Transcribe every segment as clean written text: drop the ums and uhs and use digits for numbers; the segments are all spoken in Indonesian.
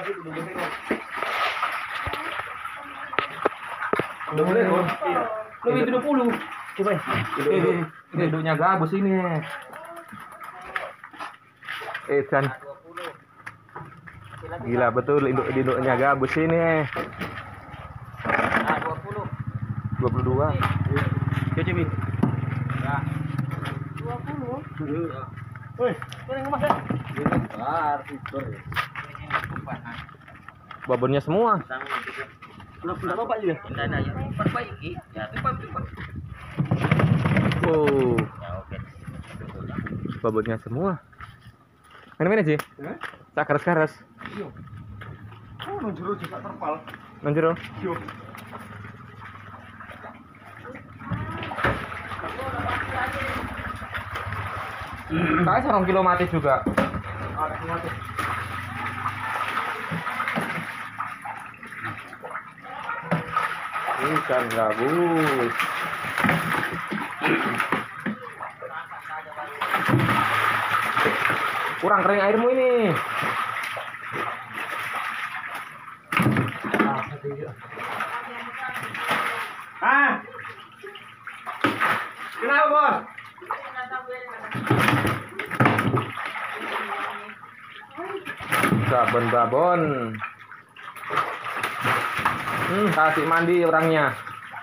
Lebih 20. Coba. Ini induknya gabus ini. Kan. Gila betul induknya gabus ini. 22. Ya, Cibi. Ya. 20. Woi, ini ngemas ya? Babonnya semua. Enggak apa-apa juga. Perbaiki. Ya, oh. Ya, oke. Babonnya semua. Mana sih? Tak keras-keras. Iya. Oh, nonjero juga terpal. Nonjero. Iya. Kayak 1 kilo mati juga. Ikan gabus. Kurang kering airmu ini. Kenapa, Bos? Babon. Kasih mandi orangnya.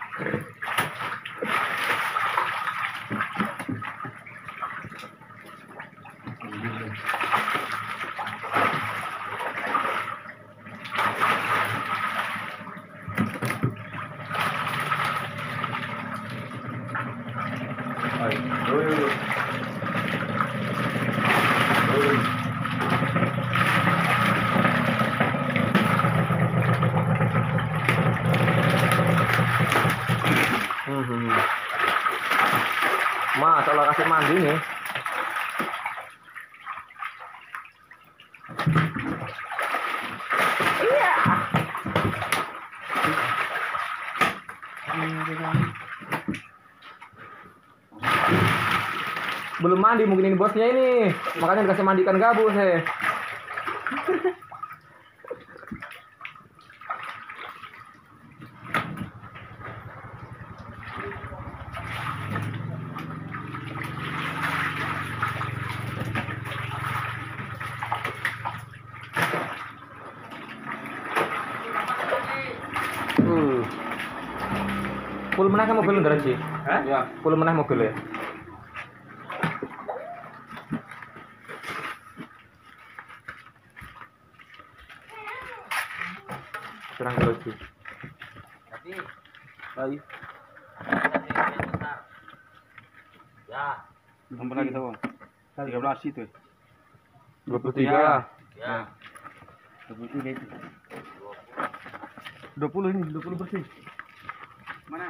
Mas, kalau kasih mandi nih. Iya. Belum mandi mungkin ini bosnya ini. Makanya dikasih mandikan gabus ya. Full menah kan mobil nggak sih? Ya, full menah mobil ya. Kurang lagi. Baik. Ya. Berapa lagi tuh? 13 itu. 23. Ya. 23 itu. 20 ini, 20 bersih. Mana?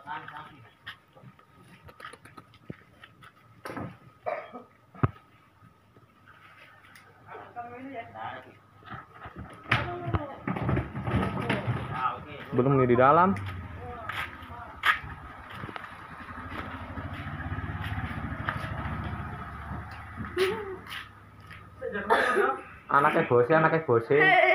Belum di dalam. Anaknya bose.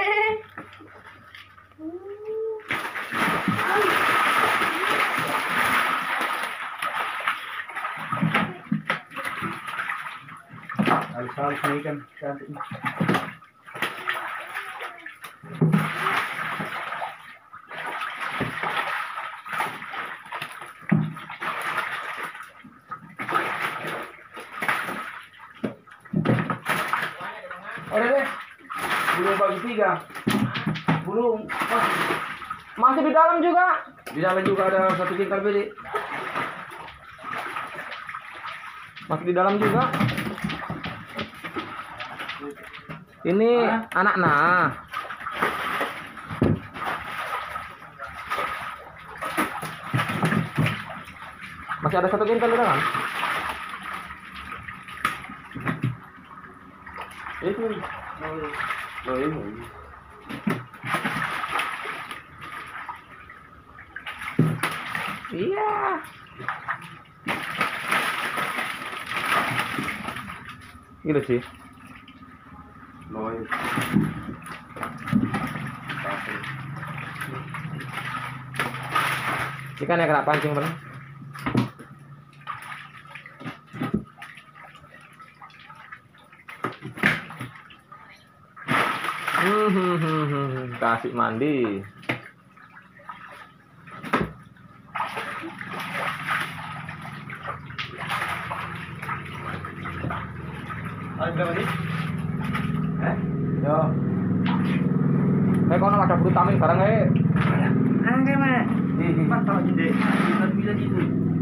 Harus naikkan cantik. Udah deh, belum bagi 3. Belum. Masih di dalam juga. Di dalam juga ada 1 tingkat beli. Masih di dalam juga. Ini anak nah. Masih ada 1 kintal di dalam. Itu. Oh, ini. Iya. Gitu sih. Loy. Ikan yang kena pancing bener. Kasih mandi. Ada berapa nih? Yo. Kono ada vitamin barang ae. Angge mah. Pas kalau jende, bisa gitu.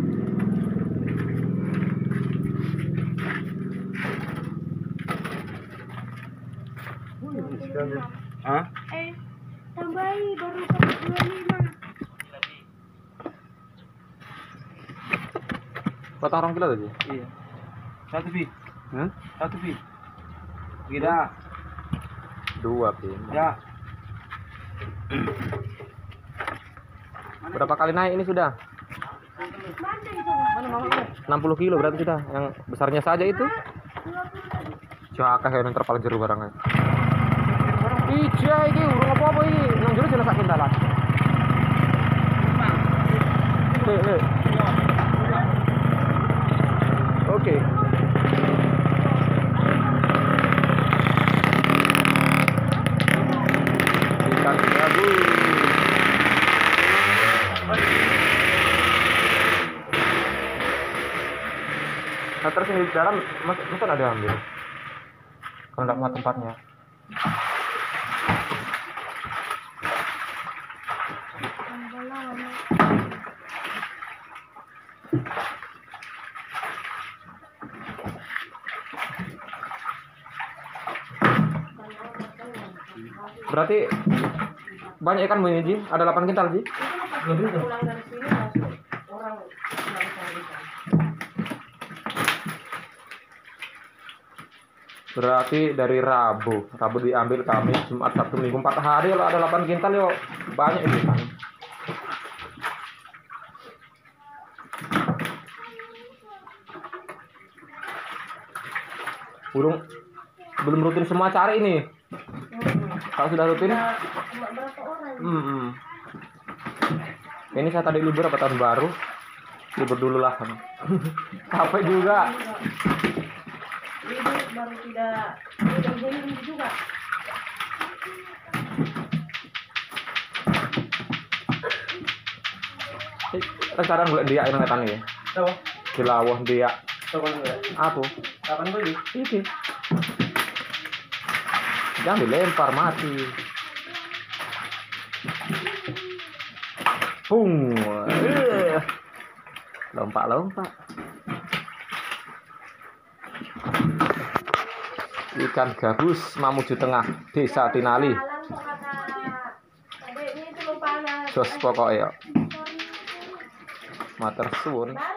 Hah? Tambahi baru ke 25. Potong 2 kilo tadi. Iya. Satu pi. Hah? Satu pi. Tidak. 2 pi. Ya. Berapa kali naik ini sudah? Mana itu? Mana mama? 60 kilo berarti sudah. Yang besarnya saja itu. 20 Cakah yang terpaling jeru barangnya. Ija iki urung apa-apa iki. Nang jero jelas sak kintalan. Oke. Ikan gabus. Nah, terus yang di dalam masa ada ambil. Kalau nggak muat tempatnya. Berarti banyak ikan bunyi Ji? Ada 8 kintal Ji? Lebih tuh. pulang dari sini langsung orang pulang cari ikan. Berarti dari Rabu diambil Kamis, Jumat, Sabtu, Minggu 4 hari kalau ada 8 kintal yo banyak ini kan. Belum rutin semua cari ini. Kalau sudah rutin, Cuma berapa orang? Ini saya tadi libur apa tahun baru? Libur dulu lah. Capek juga. Libur baru tidak jadi juga. Sekarang boleh dia yang ngetan ya. Tahu? Di lawah dia. Tahu kan enggak? Apa? Kapan beli? Ini. Jangan dilempar mati. Pung. Lompat-lompat. Ikan gabus Mamuju Tengah, Desa Tinali. Jos pokoknya. Matur suwun.